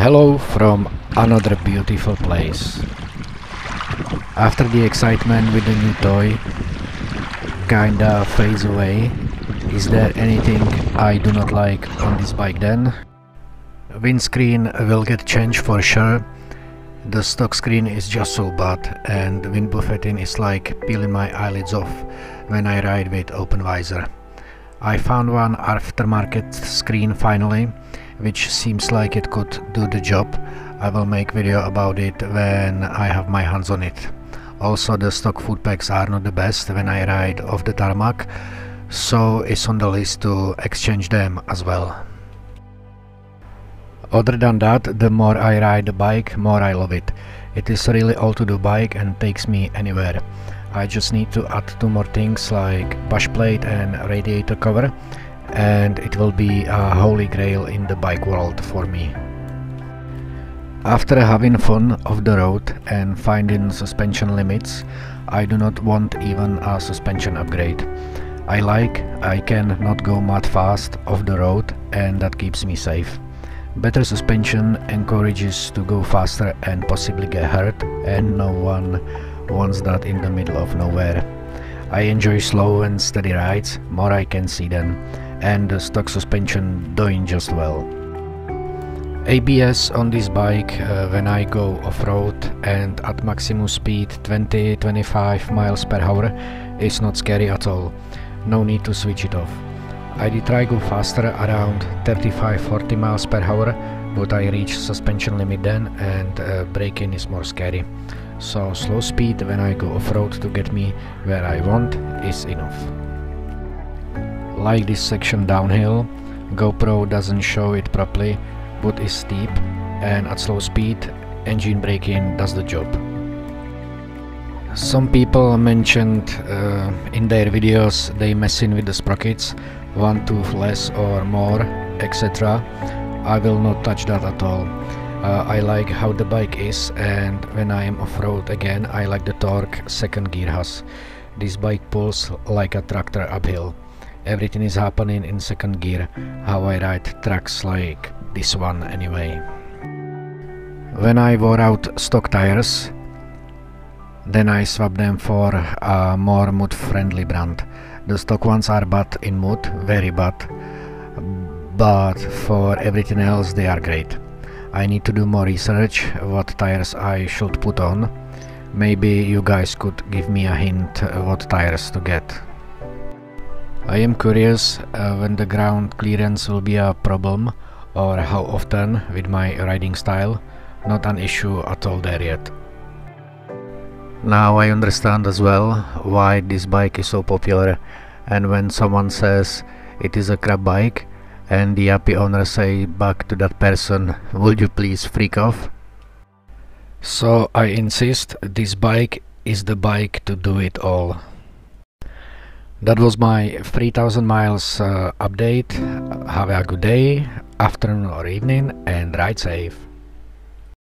Hello from another beautiful place. After the excitement with the new toy kinda fades away, is there anything I do not like on this bike then? Windscreen will get changed for sure. The stock screen is just so bad and wind buffeting is like peeling my eyelids off when I ride with open visor. I found one aftermarket screen finally, which seems like it could do the job. I will make video about it when I have my hands on it. Also, the stock foot pegs are not the best when I ride off the tarmac, so it's on the list to exchange them as well. Other than that, the more I ride the bike, more I love it. It is really all-to-do bike and takes me anywhere. I just need to add two more things like bush plate and radiator cover, and it will be a holy grail in the bike world for me. After having fun off the road and finding suspension limits, I do not want even a suspension upgrade. I can not go mad fast off the road, and that keeps me safe. Better suspension encourages to go faster and possibly get hurt, and no one wants that in the middle of nowhere. I enjoy slow and steady rides, more I can see them, and the stock suspension doing just well. ABS on this bike when I go off-road and at maximum speed 20-25 miles per hour is not scary at all. No need to switch it off. I did try go faster around 35-40 miles per hour, but I reached suspension limit then, and braking is more scary. So slow speed when I go off-road to get me where I want is enough. Like this section downhill, GoPro doesn't show it properly, but is steep, and at slow speed engine braking does the job. Some people mentioned in their videos they messing with the sprockets, one tooth less or more, etc. I will not touch that at all. I like how the bike is, and when I am off-road again I like the torque second gear has. This bike pulls like a tractor uphill. Everything is happening in second gear, how I ride tracks like this one anyway. When I wore out stock tires, then I swapped them for a more mud-friendly brand. The stock ones are bad in mud, very bad, but for everything else they are great. I need to do more research what tires I should put on. Maybe you guys could give me a hint what tires to get. I am curious when the ground clearance will be a problem, or how often with my riding style. Not an issue at all there yet. Now I understand as well why this bike is so popular, and when someone says it is a crap bike and the happy owner say back to that person, would you please freak off? So I insist, this bike is the bike to do it all. That was my 3000 miles update. Have a good day, afternoon or evening, and ride safe.